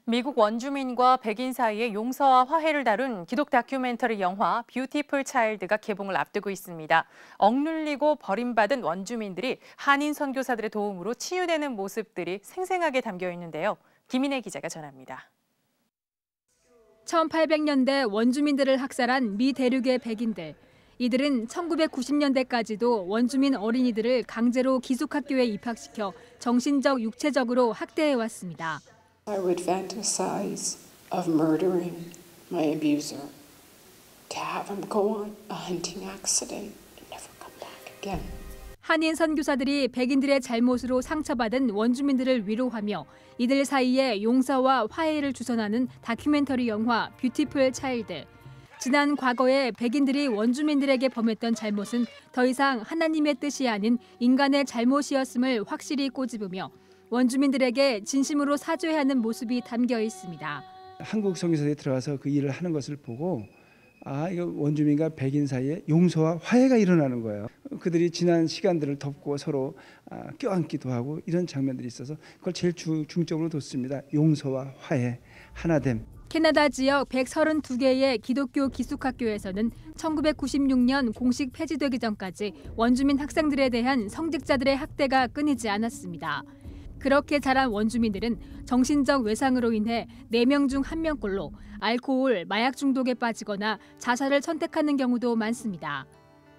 미국 원주민과 백인 사이의 용서와 화해를 다룬 기독 다큐멘터리 영화 뷰티풀 차일드가 개봉을 앞두고 있습니다. 억눌리고 버림받은 원주민들이 한인 선교사들의 도움으로 치유되는 모습들이 생생하게 담겨 있는데요. 김인혜 기자가 전합니다. 1800년대 원주민들을 학살한 미 대륙의 백인들. 이들은 1990년대까지도 원주민 어린이들을 강제로 기숙학교에 입학시켜 정신적, 육체적으로 학대해왔습니다. I would fantasize of murdering my abuser, to have him go on a hunting accident and never come back again. 한인 선교사들이 백인들의 잘못으로 상처받은 원주민들을 위로하며 이들 사이에 용서와 화해를 주선하는 다큐멘터리 영화 뷰티풀 차일드. 지난 과거에 백인들이 원주민들에게 범했던 잘못은 더 이상 하나님의 뜻이 아닌 인간의 잘못이었음을 확실히 꼬집으며 원주민들에게 진심으로 사죄하는 모습이 담겨 있습니다. 한국 선교사들이 들어가서 그 일을 하는 것을 보고 이거 원주민과 백인 사이에 용서와 화해가 일어나는 거예요. 그들이 지난 시간들을 덮고 서로 껴안기도 하고 이런 장면들이 있어서 그걸 제일 중점으로 뒀습니다. 용서와 화해, 하나됨. 캐나다 지역 132개의 기독교 기숙학교에서는 1996년 공식 폐지되기 전까지 원주민 학생들에 대한 성직자들의 학대가 끊이지 않았습니다. 그렇게 자란 원주민들은 정신적 외상으로 인해 4명 중 1명꼴로 알코올, 마약 중독에 빠지거나 자살을 선택하는 경우도 많습니다.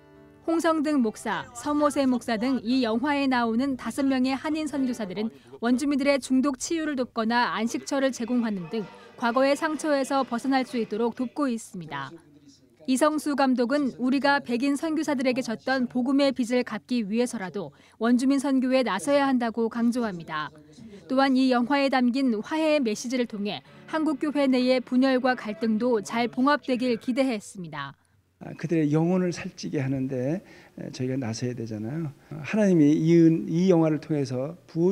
홍성등 목사, 서모세 목사 등 이 영화에 나오는 5명의 한인 선교사들은 원주민들의 중독 치유를 돕거나 안식처를 제공하는 등 과거의 상처에서 벗어날 수 있도록 돕고 있습니다. 이성수 감독은 우리가 백인 선교사들에게 졌던 복음의 빚을 갚기 위해서라도 원주민 선교에 나서야 한다고 강조합니다. 또한 이 영화에 담긴 화해의 메시지를 통해 한국 교회 내의 분열과 갈등도 잘 봉합되길 기대했습니다. 그들의 영혼을 살찌게 하는데 저희가 나서야 되잖아요. 하나님이 이 영화를 통해서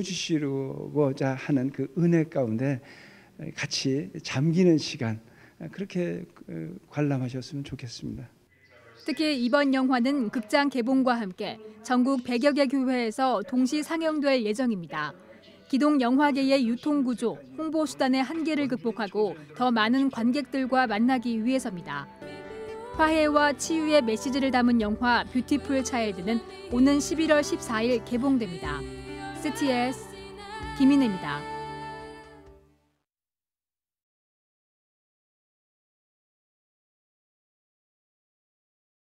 부어주시고자 하는 그 은혜 가운데 같이 잠기는 시간, 그렇게 관람하셨으면 좋겠습니다. 특히 이번 영화는 극장 개봉과 함께 전국 100여 개 교회에서 동시 상영될 예정입니다. 기독 영화계의 유통구조, 홍보수단의 한계를 극복하고 더 많은 관객들과 만나기 위해서입니다. 화해와 치유의 메시지를 담은 영화 뷰티풀 차일드는 오는 11월 14일 개봉됩니다. CTS 김인혜입니다.